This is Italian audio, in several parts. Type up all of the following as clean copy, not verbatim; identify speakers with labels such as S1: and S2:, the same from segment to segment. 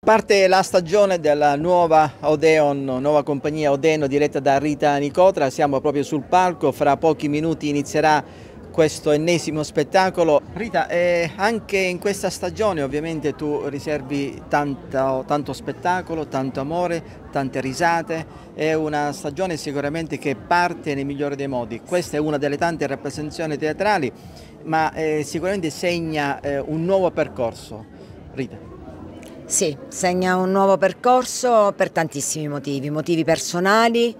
S1: Parte la stagione della nuova Odeon, nuova compagnia Odeno diretta da Rita Nicotra, siamo proprio sul palco, fra pochi minuti inizierà questo ennesimo spettacolo. Rita, anche in questa stagione ovviamente tu riservi tanto spettacolo, tanto amore, tante risate, è una stagione sicuramente che parte nel migliore dei modi. Questa è una delle tante rappresentazioni teatrali, ma sicuramente segna un nuovo percorso. Rita.
S2: Sì, segna un nuovo percorso per tantissimi motivi, motivi personali,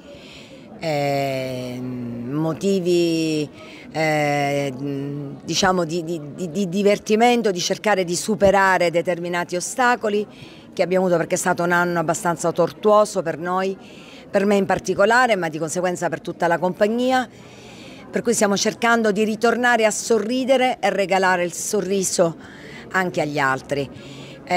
S2: motivi diciamo di divertimento, di cercare di superare determinati ostacoli che abbiamo avuto, perché è stato un anno abbastanza tortuoso per noi, per me in particolare, ma di conseguenza per tutta la compagnia, per cui stiamo cercando di ritornare a sorridere e regalare il sorriso anche agli altri.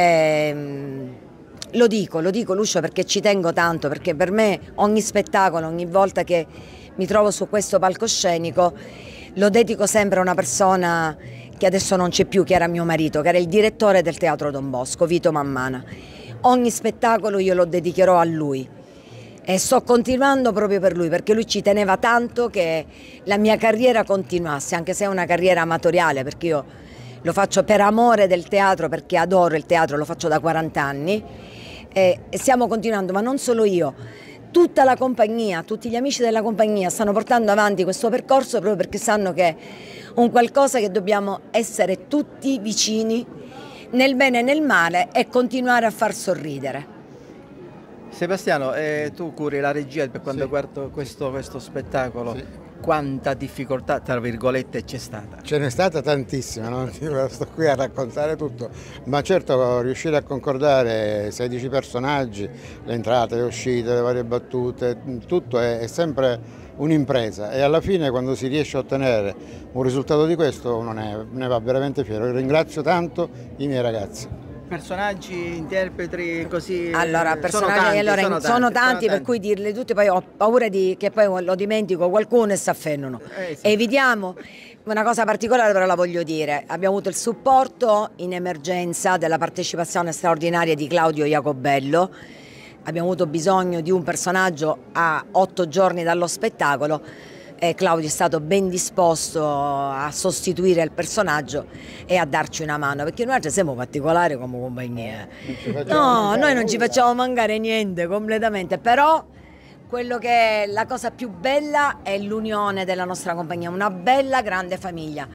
S2: Lo dico Lucio, perché ci tengo tanto, perché per me ogni spettacolo, ogni volta che mi trovo su questo palcoscenico, lo dedico sempre a una persona che adesso non c'è più, che era mio marito, che era il direttore del Teatro Don Bosco, Vito Mammana. Ogni spettacolo io lo dedicherò a lui e sto continuando proprio per lui, perché lui ci teneva tanto che la mia carriera continuasse, anche se è una carriera amatoriale, perché io lo faccio per amore del teatro, perché adoro il teatro, lo faccio da 40 anni e stiamo continuando, ma non solo io, tutta la compagnia, tutti gli amici della compagnia stanno portando avanti questo percorso proprio perché sanno che è un qualcosa che dobbiamo essere tutti vicini nel bene e nel male e continuare a far sorridere.
S1: Sebastiano, tu curi la regia per quanto riguarda questo spettacolo. Sì. Quanta difficoltà, tra virgolette, c'è stata?
S3: Ce n'è stata tantissima, non sto qui a raccontare tutto, ma certo riuscire a concordare 16 personaggi, le entrate, le uscite, le varie battute, tutto è sempre un'impresa e alla fine quando si riesce a ottenere un risultato di questo uno ne va veramente fiero. Ringrazio tanto i miei ragazzi.
S1: Personaggi, interpreti, così?
S2: Allora, personaggi sono tanti, per cui dirle tutte, poi ho paura che poi lo dimentico qualcuno e si affennono.
S1: Sì.
S2: Evitiamo. Una cosa particolare però la voglio dire: abbiamo avuto il supporto in emergenza della partecipazione straordinaria di Claudio Jacobello, abbiamo avuto bisogno di un personaggio a 8 giorni dallo spettacolo. Claudio è stato ben disposto a sostituire il personaggio e a darci una mano, perché noi siamo particolari come compagnia. No, noi non ci facciamo mancare niente completamente, però quello che è la cosa più bella è l'unione della nostra compagnia, una bella grande famiglia.